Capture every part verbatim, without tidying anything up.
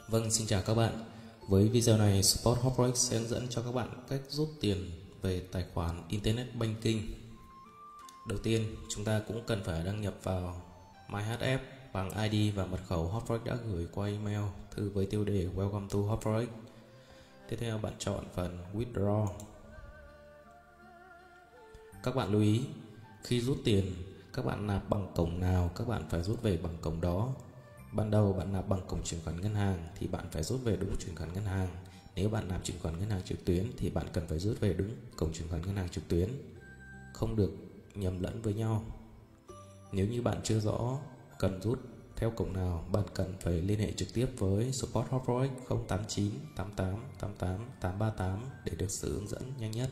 Vâng, xin chào các bạn. Với video này, Support HotForex sẽ hướng dẫn cho các bạn cách rút tiền về tài khoản Internet Banking. Đầu tiên, chúng ta cũng cần phải đăng nhập vào MyHF bằng i đê và mật khẩu HotForex đã gửi qua email thư với tiêu đề Welcome to HotForex. Tiếp theo, bạn chọn phần Withdraw. Các bạn lưu ý, khi rút tiền, các bạn nạp bằng cổng nào, các bạn phải rút về bằng cổng đó. Ban đầu bạn nạp bằng cổng chuyển khoản ngân hàng thì bạn phải rút về đúng chuyển khoản ngân hàng. Nếu bạn nạp chuyển khoản ngân hàng trực tuyến thì bạn cần phải rút về đúng cổng chuyển khoản ngân hàng trực tuyến, không được nhầm lẫn với nhau. Nếu như bạn chưa rõ cần rút theo cổng nào, bạn cần phải liên hệ trực tiếp với Support HotForex không tám chín tám tám tám tám tám ba tám để được sự hướng dẫn nhanh nhất.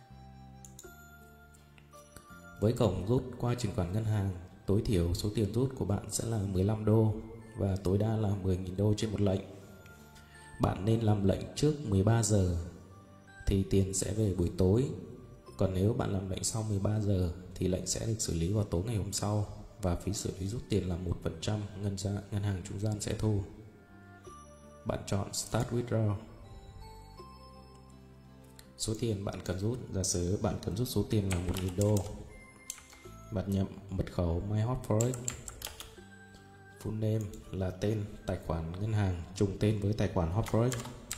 Với cổng rút qua chuyển khoản ngân hàng, tối thiểu số tiền rút của bạn sẽ là mười lăm đô và tối đa là mười nghìn đô trên một lệnh. Bạn nên làm lệnh trước mười ba giờ thì tiền sẽ về buổi tối. Còn nếu bạn làm lệnh sau mười ba giờ thì lệnh sẽ được xử lý vào tối ngày hôm sau và phí xử lý rút tiền là một phần trăm ngân, ngân hàng trung gian sẽ thu. Bạn chọn Start Withdraw. Số tiền bạn cần rút, giả sử bạn cần rút số tiền là một nghìn đô. Bạn nhập mật khẩu MyHotForex. Full name là tên tài khoản ngân hàng trùng tên với tài khoản HotForex.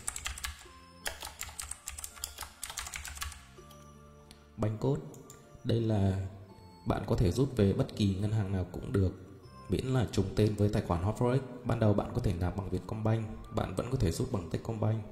Bank code, đây là bạn có thể rút về bất kỳ ngân hàng nào cũng được, miễn là trùng tên với tài khoản HotForex. Ban đầu bạn có thể nạp bằng Vietcombank, bạn vẫn có thể rút bằng Techcombank.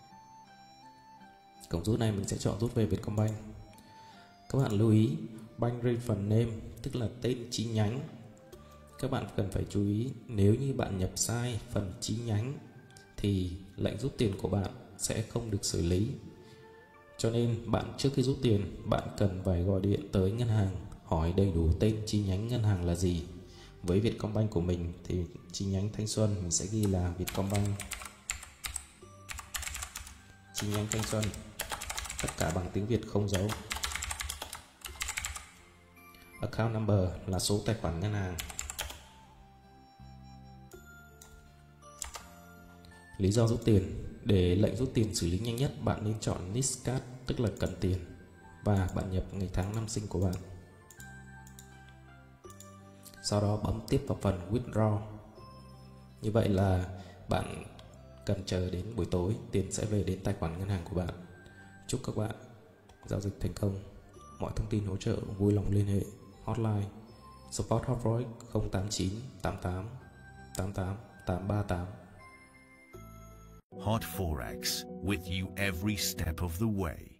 Cổng rút này mình sẽ chọn rút về Vietcombank. Các bạn lưu ý, Bank Reference Name tức là tên chi nhánh. Các bạn cần phải chú ý, nếu như bạn nhập sai phần chi nhánh thì lệnh rút tiền của bạn sẽ không được xử lý. Cho nên bạn trước khi rút tiền, bạn cần phải gọi điện tới ngân hàng hỏi đầy đủ tên chi nhánh ngân hàng là gì. Với Vietcombank của mình thì chi nhánh Thanh Xuân mình sẽ ghi là Vietcombank chi nhánh Thanh Xuân, tất cả bằng tiếng Việt không dấu. Account number là số tài khoản ngân hàng. Lý do rút tiền, để lệnh rút tiền xử lý nhanh nhất, bạn nên chọn Needs Cash tức là cần tiền và bạn nhập ngày tháng năm sinh của bạn. Sau đó bấm tiếp vào phần Withdraw. Như vậy là bạn cần chờ đến buổi tối, tiền sẽ về đến tài khoản ngân hàng của bạn. Chúc các bạn giao dịch thành công. Mọi thông tin hỗ trợ vui lòng liên hệ hotline Support HotForex không tám chín tám tám tám tám tám ba tám. HotForex, with you every step of the way.